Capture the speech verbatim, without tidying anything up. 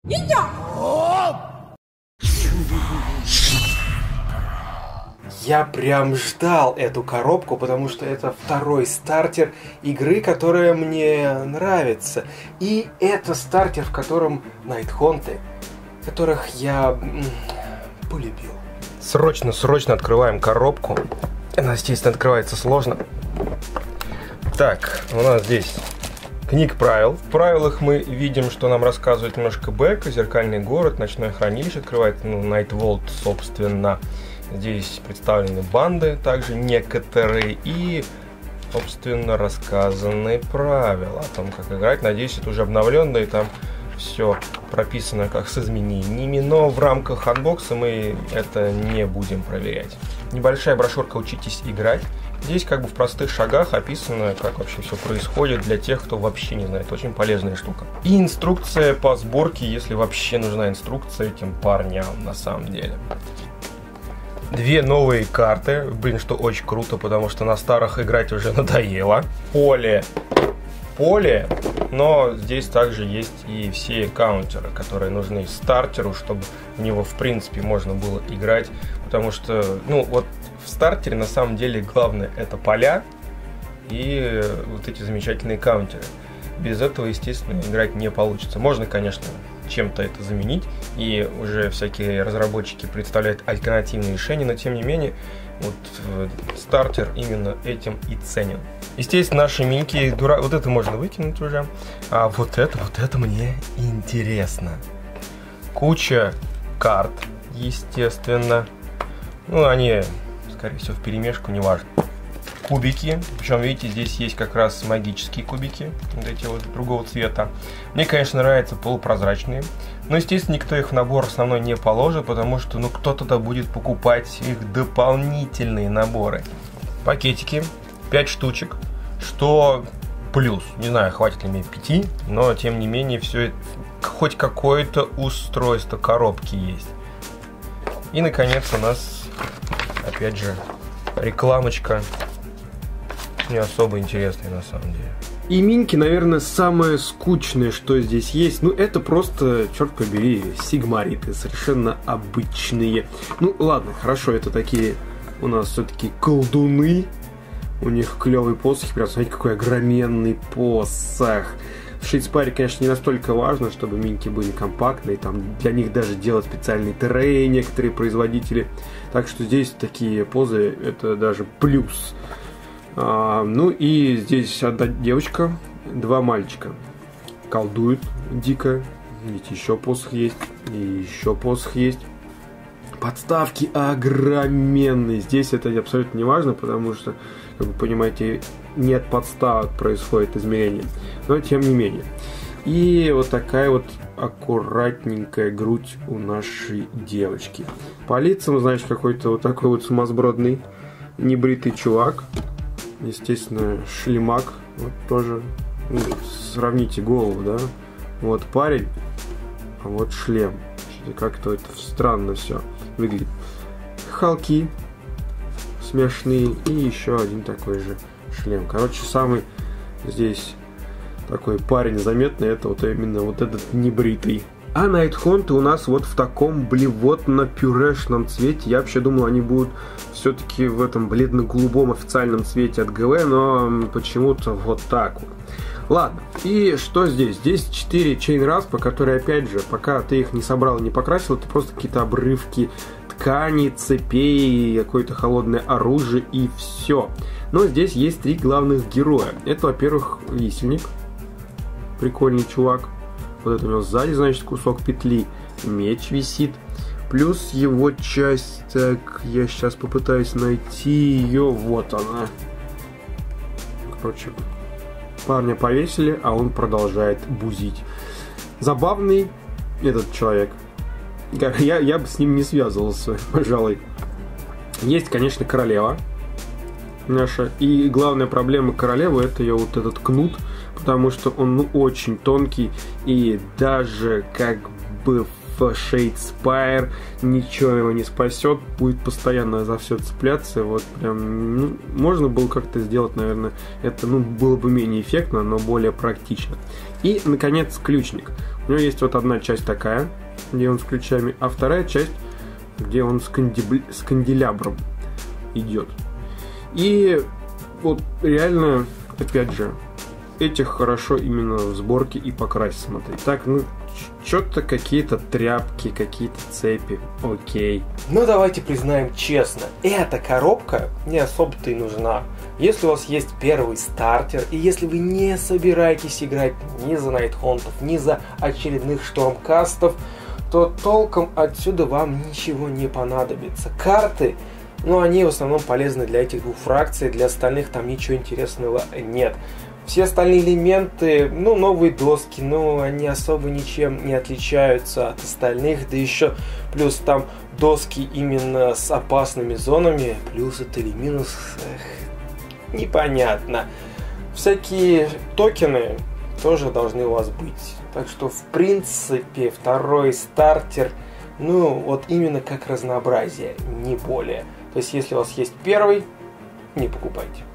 Я прям ждал эту коробку, потому что это второй стартер игры, которая мне нравится. И это стартер, в котором Найтхонты, которых я полюбил. Срочно, срочно открываем коробку. Она, естественно, открывается сложно. Так, у нас здесь книг правил. В правилах мы видим, что нам рассказывает немножко Бека, зеркальный город, ночное хранилище. Открывает, ну, Найтволт, собственно. Здесь представлены банды, также некоторые, и, собственно, рассказаны правила о том, как играть. Надеюсь, это уже обновленно, и там все прописано как с изменениями, но в рамках анбокса мы это не будем проверять. Небольшая брошюрка «Учитесь играть». Здесь как бы в простых шагах описано, как вообще все происходит для тех, кто вообще не знает. Очень полезная штука. И инструкция по сборке, если вообще нужна инструкция этим парням на самом деле. Две новые карты, блин, что очень круто, потому что на старых играть уже надоело. Поле, поле, но здесь также есть и все каунтеры, которые нужны стартеру, чтобы в него в принципе можно было играть. Потому что, ну вот в стартере на самом деле главное это поля и вот эти замечательные каунтеры. Без этого, естественно, играть не получится. Можно, конечно, чем-то это заменить, и уже всякие разработчики представляют альтернативные решения, но тем не менее, вот стартер именно этим и ценен. Естественно, наши миньки, дура... вот это можно выкинуть уже, а вот это, вот это мне интересно. Куча карт, естественно, ну, они, скорее всего, вперемешку, неважно. Кубики, причем, видите, здесь есть как раз магические кубики, вот эти вот другого цвета. Мне, конечно, нравятся полупрозрачные, но, естественно, никто их в набор основной не положит, потому что, ну, кто-то будет покупать их дополнительные наборы. Пакетики, пять штучек, что плюс, не знаю, хватит ли мне пяти, но, тем не менее, все это, хоть какое-то устройство коробки есть. И, наконец, у нас, опять же, рекламочка. Не особо интересные на самом деле. И миньки, наверное, самое скучное, что здесь есть. Ну, это просто, черт побери, сигмариты, совершенно обычные. Ну, ладно, хорошо, это такие у нас все-таки колдуны. У них клевый посох, прям смотрите, какой огроменный посох. В Шейдспаре, конечно, не настолько важно, чтобы миньки были компактные. Там для них даже делают специальные треи некоторые производители. Так что здесь такие позы, это даже плюс. А, ну и здесь одна девочка, два мальчика. Колдуют дико. Видите, еще посох есть. И еще посох есть. Подставки огроменные. Здесь это абсолютно не важно, потому что, как вы понимаете, нет подставок происходит измерение. Но тем не менее. И вот такая вот аккуратненькая грудь у нашей девочки. По лицам, значит, какой-то вот такой вот сумасбродный небритый чувак. Естественно, шлемак. Вот тоже. Ну, сравните голову, да? Вот парень, а вот шлем. Как-то это странно все выглядит. Халки смешные. И еще один такой же шлем. Короче, самый здесь такой парень заметный, это вот именно вот этот небритый. А Найтхонты у нас вот в таком блевотно-пюрешном цвете. Я вообще думал, они будут все-таки в этом бледно-голубом официальном цвете от ГВ, но почему-то вот так вот. Ладно, и что здесь? Здесь четыре чейн-распа, которые, опять же, пока ты их не собрал и не покрасил, это просто какие-то обрывки ткани, цепей, какое-то холодное оружие и все. Но здесь есть три главных героя. Это, во-первых, висельник. Прикольный чувак. Вот это у него сзади, значит, кусок петли. Меч висит. Плюс его часть... Так, я сейчас попытаюсь найти ее. Вот она. Короче, парня повесили, а он продолжает бузить. Забавный этот человек. Я, я бы с ним не связывался, пожалуй. Есть, конечно, королева наша. И главная проблема королевы — это ее вот этот кнут. Потому что он, ну, очень тонкий, и даже как бы типа Shadespire, ничего его не спасет, будет постоянно за все цепляться. Вот прям, ну, можно было как-то сделать, наверное, это, ну, было бы менее эффектно, но более практично. И, наконец, ключник. У него есть вот одна часть такая, где он с ключами, а вторая часть, где он с, кандиб... с канделябром идет. И вот реально, опять же, этих хорошо именно в сборке и покрасить смотреть. Так, ну, что-то какие-то тряпки, какие-то цепи. Окей. Ну, давайте признаем честно, эта коробка не особо-то и нужна. Если у вас есть первый стартер, и если вы не собираетесь играть ни за Найтхонтов, ни за очередных Штормкастов, то толком отсюда вам ничего не понадобится. Карты, ну, они в основном полезны для этих двух фракций, для остальных там ничего интересного нет. Все остальные элементы, ну, новые доски, ну, они особо ничем не отличаются от остальных, да еще плюс там доски именно с опасными зонами, плюс это или минус, эх, непонятно. Всякие токены тоже должны у вас быть, так что, в принципе, второй стартер, ну, вот именно как разнообразие, не более. То есть, если у вас есть первый, не покупайте.